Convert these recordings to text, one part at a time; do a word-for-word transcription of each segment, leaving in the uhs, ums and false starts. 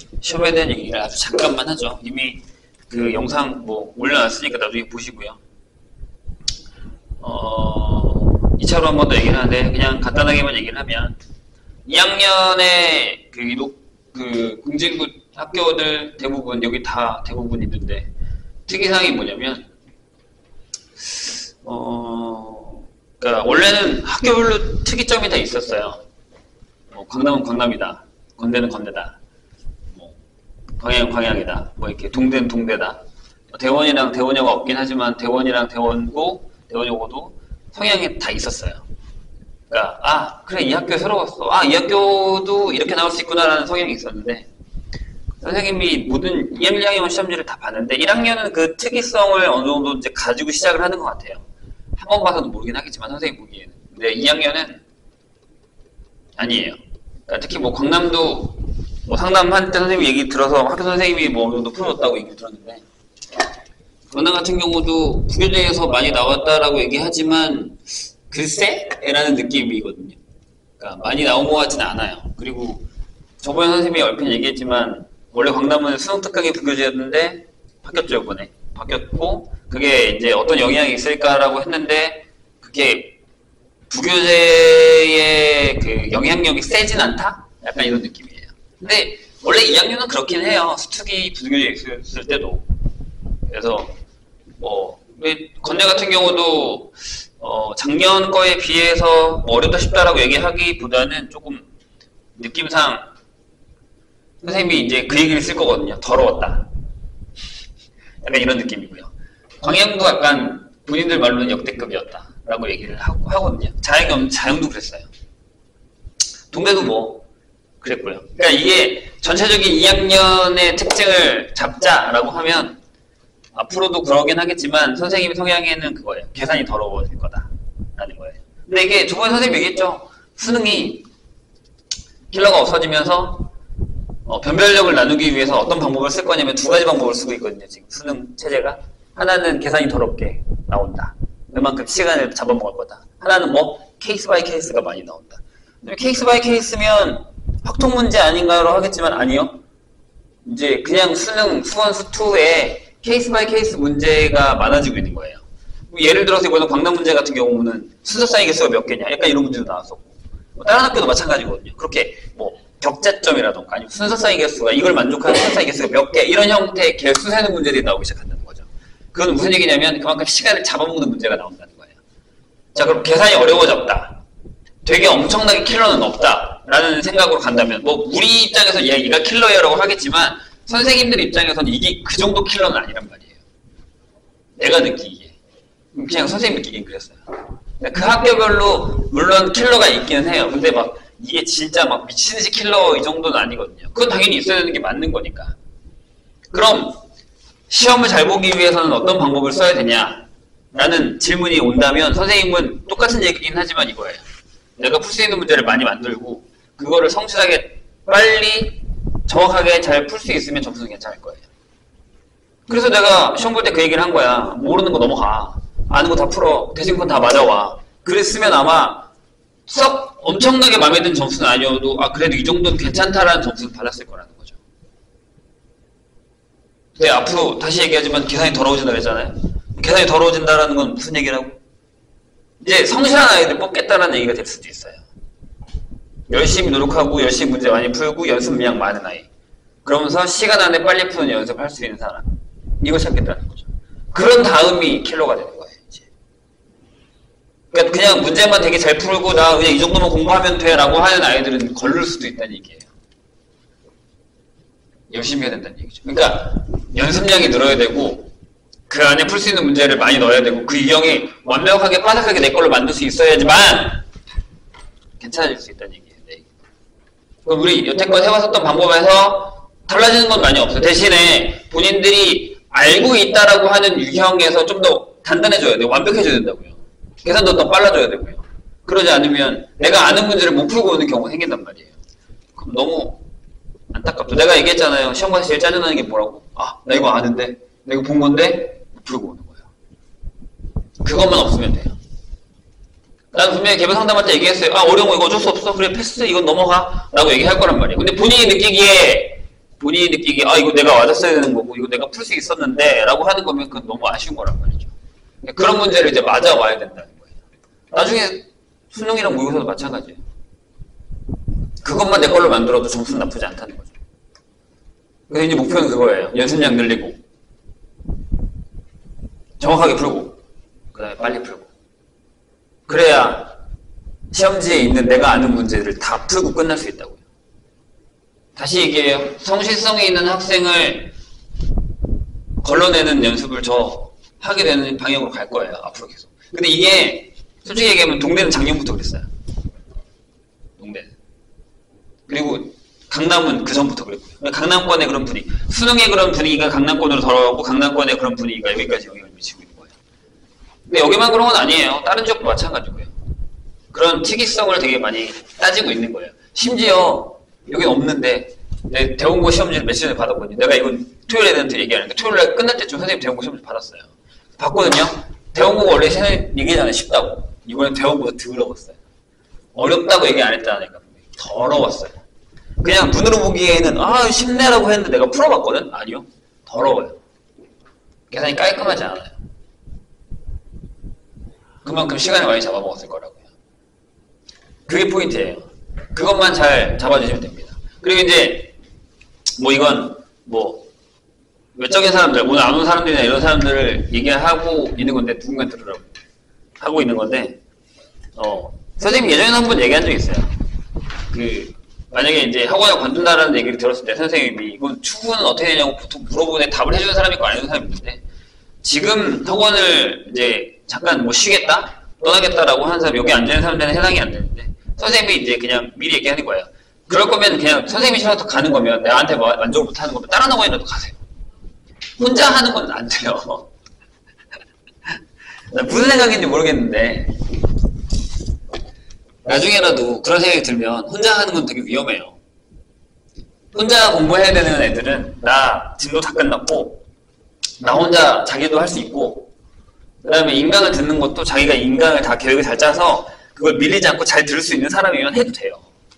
시험에 대한 얘기를 아주 잠깐만 하죠. 이미 그 영상 뭐 올려놨으니까 나중에 보시고요. 어, 이 차로 한 번 더 얘기를 하는데 그냥 간단하게만 얘기를 하면 이 학년에 그, 그 공진구 학교들 대부분 여기 다 대부분 있는데 특이사항이 뭐냐면 어, 그러니까 원래는 학교별로 특이점이 다 있었어요. 뭐 강남은 강남이다, 건대는 건대다, 뭐 광양은 광양이다, 뭐 이렇게 동대는 동대다. 대원이랑 대원여가 없긴 하지만 대원이랑 대원고, 대원여고도 성향이 다 있었어요. 그러니까 아 그래 이 학교 새로 왔어, 아 이 학교도 이렇게 나올 수 있구나라는 성향이 있었는데 선생님이 모든 이 학년, 이 학년 시험지를 다 봤는데 일 학년은 그 특이성을 어느 정도 이제 가지고 시작을 하는 것 같아요. 한 번 봐서도 모르긴 하겠지만 선생님 보기에는. 근데 이 학년은 아니에요. 그러니까 특히 뭐 강남도 뭐 상담할 때 선생님 얘기 들어서 학교 선생님이 뭐 어느 정도 풀어줬다고 얘기를 들었는데 강남 같은 경우도 부교재에서 많이 나왔다라고 얘기하지만 글쎄? 라는 느낌이거든요. 그러니까 많이 나온 것 같지는 않아요. 그리고 저번에 선생님이 얼핏 얘기했지만 원래 강남은 수능 특강이 부교재였는데 바뀌었죠 이번에. 바뀌었고 그게 이제 어떤 영향이 있을까라고 했는데 그게 부교재의 그 영향력이 세진 않다? 약간 이런 느낌이에요. 근데 원래 이 학년은 그렇긴 해요. 수특이 부교재에 있을 때도. 그래서 뭐 건대 같은 경우도 어 작년 거에 비해서 뭐 어렵다 쉽다라고 얘기하기보다는 조금 느낌상 선생님이 이제 그 얘기를 쓸 거거든요. 더러웠다. 약간 이런 느낌이고요. 광양도 약간 본인들 말로는 역대급이었다 라고 얘기를 하고, 하거든요. 자영, 자영도 그랬어요. 동대도 뭐 그랬고요. 그러니까 이게 전체적인 이 학년의 특징을 잡자라고 하면 앞으로도 그러긴 하겠지만 선생님 성향에는 그거예요. 계산이 더러워질 거다 라는 거예요. 근데 이게 저번에 선생님 얘기했죠. 수능이 킬러가 없어지면서 어, 변별력을 나누기 위해서 어떤 방법을 쓸 거냐면 두 가지 방법을 쓰고 있거든요. 지금 수능 체제가. 하나는 계산이 더럽게 나온다. 그만큼 시간을 잡아먹을 거다. 하나는 뭐 케이스 바이 케이스가 많이 나온다. 케이스 바이 케이스면 확통 문제 아닌가로 하겠지만 아니요. 이제 그냥 수능 수원 수투에 케이스 바이 케이스 문제가 많아지고 있는 거예요. 예를 들어서 이번에 광남 문제 같은 경우는 순서 쌓이 개수가 몇 개냐 약간 이런 문제도 나왔었고 뭐 다른 학교도 마찬가지거든요. 그렇게 뭐 격자점이라던가 아니면 순서 쌓이 개수가 이걸 만족하는 순서 쌓이 개수가 몇 개 이런 형태의 개수 세는 문제들이 나오기 시작한다는 거죠. 그건 무슨 얘기냐면 그만큼 시간을 잡아먹는 문제가 나온다는 거예요. 자 그럼 계산이 어려워졌다. 되게 엄청나게 킬러는 없다 라는 생각으로 간다면 뭐 우리 입장에서 얘, 얘가 킬러예요 라고 하겠지만 선생님들 입장에서는 이게 그 정도 킬러는 아니란 말이에요. 내가 느끼기에. 그냥 선생님 느끼긴 그랬어요. 그 학교별로 물론 킬러가 있기는 해요. 근데 막 이게 진짜 막 미친듯이 킬러 이 정도는 아니거든요. 그건 당연히 있어야 되는 게 맞는 거니까. 그럼 시험을 잘 보기 위해서는 어떤 방법을 써야 되냐 라는 질문이 온다면 선생님은 똑같은 얘기긴 하지만 이거예요. 내가 풀 수 있는 문제를 많이 만들고 그거를 성실하게 빨리 정확하게 잘 풀 수 있으면 점수는 괜찮을 거예요. 그래서 내가 시험 볼 때 그 얘기를 한 거야. 모르는 거 넘어가. 아는 거 다 풀어. 대신 건 다 맞아와. 그랬으면 아마 썩 엄청나게 마음에 드는 점수는 아니어도 아 그래도 이 정도는 괜찮다라는 점수는 받았을 거라는 거죠. 근데 앞으로 다시 얘기하지만 계산이 더러워진다 그랬잖아요. 계산이 더러워진다라는 건 무슨 얘기라고? 이제 성실한 아이들 뽑겠다라는 얘기가 될 수도 있어요. 열심히 노력하고 열심히 문제 많이 풀고 연습량 많은 아이. 그러면서 시간 안에 빨리 푸는 연습을 할 수 있는 사람. 이걸 찾겠다는 거죠. 그런 다음이 킬러가 되는 거예요. 이제. 그러니까 그냥 문제만 되게 잘 풀고 나 그냥 이 정도만 공부하면 돼 라고 하는 아이들은 걸릴 수도 있다는 얘기예요. 열심히 해야 된다는 얘기죠. 그러니까 연습량이 늘어야 되고 그 안에 풀 수 있는 문제를 많이 넣어야 되고 그 유형이 완벽하게 빠삭하게 내 걸로 만들 수 있어야지만 괜찮아질 수 있다는 얘기예요. 네. 그럼 우리 여태껏 해왔었던 방법에서 달라지는 건 많이 없어요. 대신에 본인들이 알고 있다라고 하는 유형에서 좀 더 단단해져야 돼요. 완벽해져야 된다고요. 계산도 더 빨라져야 되고요. 그러지 않으면 내가 아는 문제를 못 풀고 오는 경우가 생긴단 말이에요. 그럼 너무 안타깝죠. 내가 얘기했잖아요. 시험 가서 제일 짜증나는 게 뭐라고? 아, 나 이거 아는데, 나 이거 본 건데 못 풀고 오는 거예요. 그것만 없으면 돼요. 난 분명히 개별 상담할 때 얘기했어요. 아, 어려운 거 이거 어쩔 수 없어. 그래, 패스, 이건 넘어가. 라고 얘기할 거란 말이에요. 근데 본인이 느끼기에 본인이 느끼기에 아 이거 내가 맞았어야 되는 거고 이거 내가 풀 수 있었는데 라고 하는 거면 그건 너무 아쉬운 거란 말이죠. 그런 문제를 이제 맞아와야 된다는 거예요. 나중에 수능이랑 모의고사도 마찬가지예요. 그것만 내 걸로 만들어도 점수는 나쁘지 않다는 거죠. 그래서 이제 목표는 그거예요. 연습량 늘리고 정확하게 풀고 그 다음에 빨리 풀고 그래야 시험지에 있는 내가 아는 문제를 다 풀고 끝날 수 있다고요. 다시 얘기해요. 성실성이 있는 학생을 걸러내는 연습을 저 하게 되는 방향으로 갈 거예요. 앞으로 계속. 근데 이게 솔직히 얘기하면 동대는 작년부터 그랬어요. 동대는. 그리고 강남은 그 전부터 그랬고요. 강남권의 그런 분위기. 수능의 그런 분위기가 강남권으로 돌아가고 강남권의 그런 분위기가 여기까지 영향을 미치고 있는 거예요. 근데 여기만 그런 건 아니에요. 다른 지역도 마찬가지고요. 그런 특이성을 되게 많이 따지고 있는 거예요. 심지어 여긴 없는데 내 대원고 시험지를 며칠 전에 받았거든요. 내가 이건 토요일 애들한테 얘기하는데 토요일날 끝날 때쯤 선생님 대원고 시험지 받았어요. 받거든요. 대원고가 원래 선생님 얘기하잖아요. 쉽다고. 이번엔 대원고가 더러웠어요. 어렵다고 얘기 안 했다니까. 더러웠어요. 그냥 눈으로 보기에는 아 쉽네라고 했는데 내가 풀어봤거든? 아니요. 더러워요. 계산이 깔끔하지 않아요. 그만큼 시간을 많이 잡아먹었을 거라고요. 그게 포인트예요. 그것만 잘 잡아주시면 됩니다. 그리고 이제 뭐 이건 뭐 외적인 사람들, 오늘 안 온 사람들이나 이런 사람들을 얘기하고 있는 건데 누군가 들으라고 하고 있는 건데 어 선생님 예전에 한번 얘기한 적이 있어요. 그 만약에 이제 학원을 관둔다라는 얘기를 들었을 때 선생님이 이건 추후는 어떻게 되냐고 보통 물어보는데 답을 해주는 사람이 있고 안 해주는 사람이 있는데 지금 학원을 이제 잠깐 뭐 쉬겠다? 떠나겠다라고 하는 사람 여기 앉아있는 사람들은 해당이 안 되는데 선생님이 이제 그냥 미리 얘기하는 거예요. 그럴 거면 그냥 선생님이 싫어서 가는 거면 나한테 만족을 못하는 거면 다른 학원이라도 가세요. 혼자 하는 건 안 돼요. 무슨 생각인지 모르겠는데 나중에라도 그런 생각이 들면 혼자 하는 건 되게 위험해요. 혼자 공부해야 되는 애들은 나 진도 다 끝났고 나 혼자 자기도 할 수 있고 그 다음에 인강을 듣는 것도 자기가 인강을 다 계획을 잘 짜서 그걸 밀리지 않고 잘 들을 수 있는 사람이면 해도 돼요.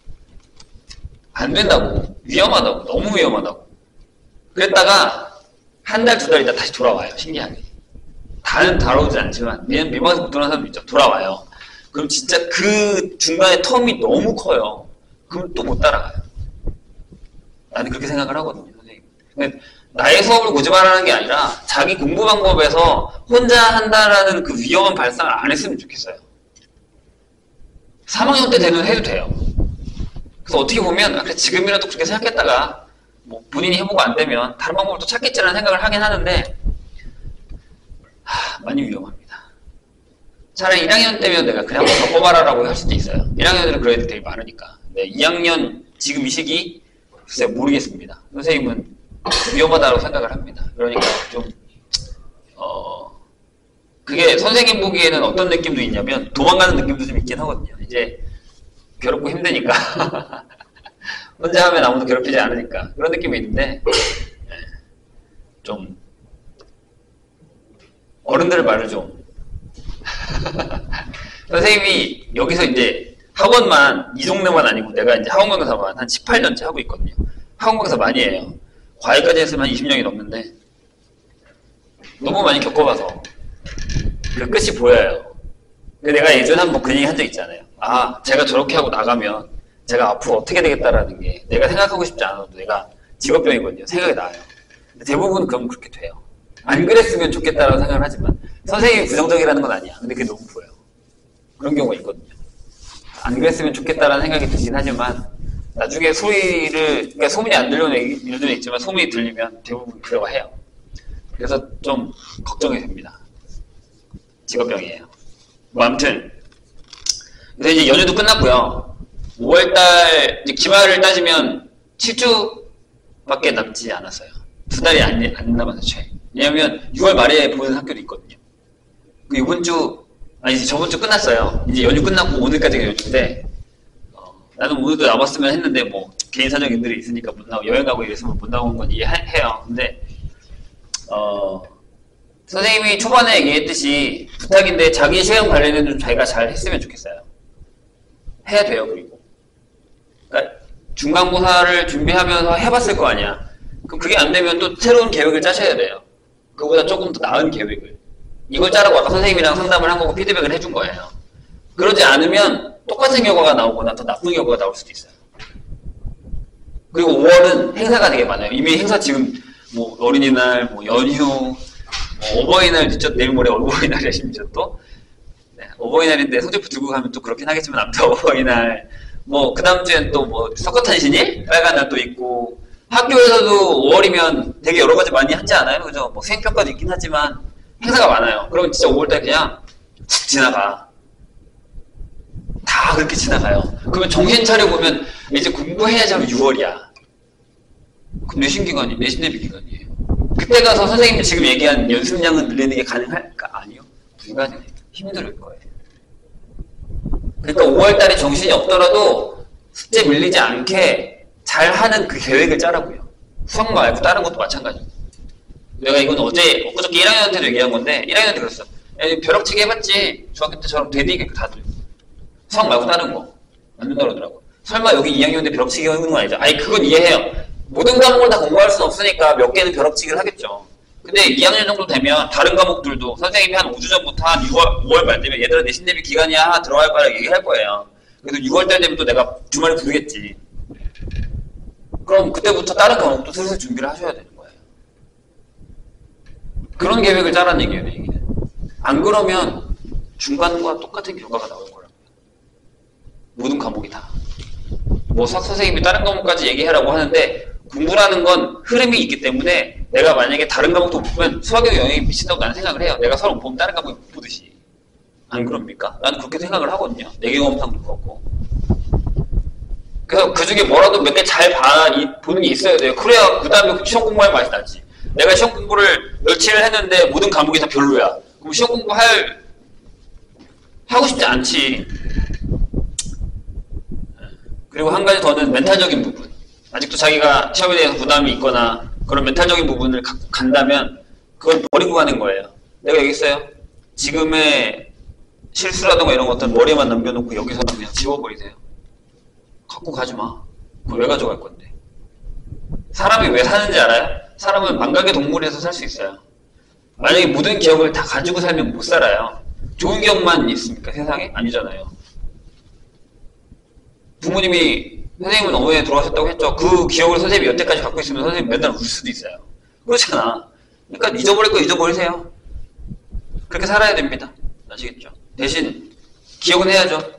안 된다고. 위험하다고. 너무 위험하다고. 그랬다가 한 달, 두 달 있다 다시 돌아와요. 신기하게. 다는 다루지 않지만 민망해서 못 돌아오는 사람도 있죠. 돌아와요. 그럼 진짜 그 중간에 텀이 너무 커요. 그럼 또 못 따라가요. 나는 그렇게 생각을 하거든요, 선생님. 근데 나의 수업을 고집하라는 게 아니라 자기 공부 방법에서 혼자 한다라는 그 위험한 발상을 안 했으면 좋겠어요. 삼 학년 때 되면 해도 돼요. 그래서 어떻게 보면 아, 그래 지금이라도 그렇게 생각했다가 뭐 본인이 해보고 안 되면 다른 방법을 또 찾겠지라는 생각을 하긴 하는데 하, 많이 위험합니다. 차라리 일 학년 때면 내가 그냥 한번 더 뽑아라라고 할 수도 있어요. 일 학년들은 그런 애들 되게 많으니까. 근데 이 학년 지금 이 시기 글쎄 모르겠습니다. 선생님은 위험하다고 생각을 합니다. 그러니까 좀 어 그게 선생님 보기에는 어떤 느낌도 있냐면 도망가는 느낌도 좀 있긴 하거든요. 이제 괴롭고 힘드니까 혼자 하면 아무도 괴롭히지 않으니까 그런 느낌이 있는데 좀 어른들 말을 좀 선생님이 여기서 이제 학원만 이 동네만 아니고 내가 이제 학원 강사만 한 십팔 년째 하고 있거든요. 학원 강사 많이 해요. 과외까지 했으면 한 이십 년이 넘는데 너무 많이 겪어봐서 그 끝이 보여요. 근데 내가 예전에 한번 그 얘기 한 적 있잖아요. 아 제가 저렇게 하고 나가면 제가 앞으로 어떻게 되겠다라는 게 내가 생각하고 싶지 않아도 내가 직업병이거든요. 생각이 나요. 근데 대부분 그럼 그렇게 돼요. 안 그랬으면 좋겠다라고 생각을 하지만 선생님이 부정적이라는 건 아니야. 근데 그게 너무 보여요. 그런 경우가 있거든요. 안 그랬으면 좋겠다라는 생각이 들긴 하지만 나중에 소리를 그러니까 소문이 안 들려는 일도 있지만 소문이 들리면 대부분 그러고 해요. 그래서 좀 걱정이 됩니다. 직업병이에요. 뭐 아무튼 그래서 이제 연휴도 끝났고요. 오월달 이제 기말을 따지면 칠 주밖에 남지 않았어요. 두 달이 안, 안 남았어요. 최. 왜냐면 유월 말에 보는 학교도 있거든요. 그 이번 주 아니 이제 저번 주 끝났어요. 이제 연휴 끝났고 오늘까지가 연휴인데 어, 나는 오늘도 남았으면 했는데 뭐 개인 사정들이 있으니까 못 나오고 여행 가고 이랬으면 못 나온 건 이해해요. 근데 어 선생님이 초반에 얘기했듯이 부탁인데 자기 시간 관리는 좀 자기가 잘 했으면 좋겠어요. 해야 돼요. 그리고 그러니까 중간고사를 준비하면서 해봤을 거 아니야. 그럼 그게 안 되면 또 새로운 계획을 짜셔야 돼요. 그보다 조금 더 나은 계획을. 이걸 짜라고 아까 선생님이랑 상담을 한 거고 피드백을 해준 거예요. 그러지 않으면 똑같은 결과가 나오거나 더 나쁜 결과가 나올 수도 있어요. 그리고 오월은 행사가 되게 많아요. 이미 행사 지금 뭐 어린이날, 뭐 연휴, 뭐 어버이날 늦죠. 내일 모레 어버이날이야 심지어 또. 네, 어버이날인데 소지품 들고 가면 또 그렇긴 하겠지만 아무튼 어버이날. 뭐 그 다음 주엔 또 뭐 석가탄신일? 빨간 날 또 있고. 학교에서도 오월이면 되게 여러 가지 많이 하지 않아요? 그죠? 뭐 수행평가도 있긴 하지만 행사가 많아요. 그러면 진짜 오월달 그냥 툭 지나가. 다 그렇게 지나가요. 그러면 정신 차려보면 이제 공부해야지 하면 유월이야. 그럼 내신 기간이, 내신 대비 기간이에요. 그때 가서 선생님이 지금 얘기한 연습량은 늘리는 게 가능할까? 아니요. 불가능해요. 힘들 거예요. 그러니까 오월달에 정신이 없더라도 숙제 밀리지 않게 잘하는 그 계획을 짜라고요. 수학 말고 다른 것도 마찬가지고. 내가 이건 어제, 엊그저께 일 학년한테도 얘기한 건데 일 학년한테 그랬어. 야, 벼락치기 해봤지? 중학교 때처럼 되니? 다들. 수학 말고 다른 거. 안 된다 그러더라고. 설마 여기 이 학년인데 벼락치기 하는 건 아니죠? 아니 그건 이해해요. 모든 과목을 다 공부할 수는 없으니까 몇 개는 벼락치기를 하겠죠. 근데 이 학년 정도 되면 다른 과목들도 선생님이 한 오 주 전부터 한 유월, 오월 말 되면 얘들아 내신 대비 기간이야 하나 들어갈 거라 얘기할 거예요. 그래서 유월달 되면 또 내가 주말에 부르겠지. 그럼 그때부터 다른 과목도 슬슬 준비를 하셔야 되는 거예요. 그런 계획을 짜라는 얘기예요, 내 얘기는. 안 그러면 중간과 똑같은 결과가 나올 거라고요. 모든 과목이 다. 뭐 수학 선생님이 다른 과목까지 얘기하라고 하는데 공부라는 건 흐름이 있기 때문에 내가 만약에 다른 과목도 못 보면 수학에 영향이 미친다고 나는 생각을 해요. 내가 서로 못 보면 다른 과목이 못 보듯이. 안 그럽니까? 나는 그렇게 생각을 하거든요. 내 경험상도 그렇고. 그래서 그 중에 뭐라도 몇 개 잘 봐, 보는 게 있어야 돼요. 그래야 그 다음에 시험 공부할 맛이 나지. 내가 시험 공부를 며칠을 했는데 모든 과목이 다 별로야. 그럼 시험 공부할, 하고 싶지 않지. 그리고 한 가지 더는 멘탈적인 부분. 아직도 자기가 시험에 대해서 부담이 있거나 그런 멘탈적인 부분을 갖고 간다면 그건 버리고 가는 거예요. 내가 얘기했어요. 지금의 실수라든가 이런 것들은 머리에만 남겨놓고 여기서는 그냥 지워버리세요. 갖고 가지 마. 그걸 왜 가져갈 건데. 사람이 왜 사는지 알아요? 사람은 망각의 동물에서 살 수 있어요. 만약에 모든 기억을 다 가지고 살면 못 살아요. 좋은 기억만 있습니까? 세상에? 아니잖아요. 부모님이 선생님은 어머니에 돌아가셨다고 했죠. 그 기억을 선생님이 여태까지 갖고 있으면 선생님 맨날 울 수도 있어요. 그렇잖아. 그러니까 잊어버릴 거 잊어버리세요. 그렇게 살아야 됩니다. 아시겠죠? 대신 기억은 해야죠.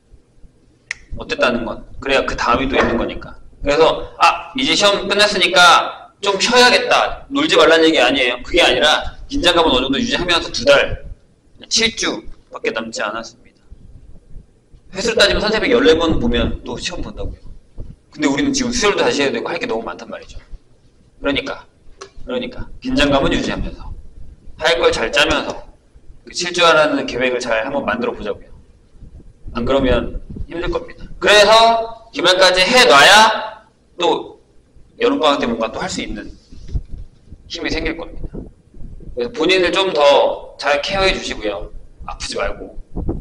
어땠다는 건. 그래야 그 다음이 또 있는 거니까. 그래서 아 이제 시험 끝났으니까 좀 쉬어야겠다. 놀지 말라는 얘기 아니에요. 그게 아니라 긴장감은 어느 정도 유지하면서 두 달, 칠 주밖에 남지 않았습니다. 횟수로 따지면 선생님이 열네 번 보면 또 시험 본다고요. 근데 우리는 지금 수혈도 다시 해야 되고 할 게 너무 많단 말이죠. 그러니까 그러니까 긴장감은 유지하면서 할 걸 잘 짜면서 그 칠 주 하라는 계획을 잘 한번 만들어 보자고요. 안 그러면 힘들 겁니다. 그래서 기말까지 해놔야 또 여름방학 때 뭔가 또 할 수 있는 힘이 생길 겁니다. 그래서 본인을 좀 더 잘 케어해 주시고요. 아프지 말고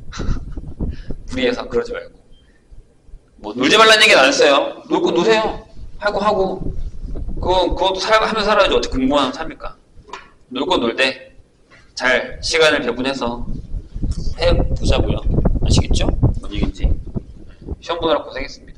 무리해서 그러지 말고 뭐 놀지 말라는 얘기는 안 했어요. 놀 거 노세요. 하고 하고 그거, 그것도 살, 하면서 살아야지 어떻게 공부하는 삶입니까? 놀 거 놀 때 잘 시간을 배분해서 해보자고요. 아시겠죠? 뭔 얘기인지. 시험 보느라 고생했습니다.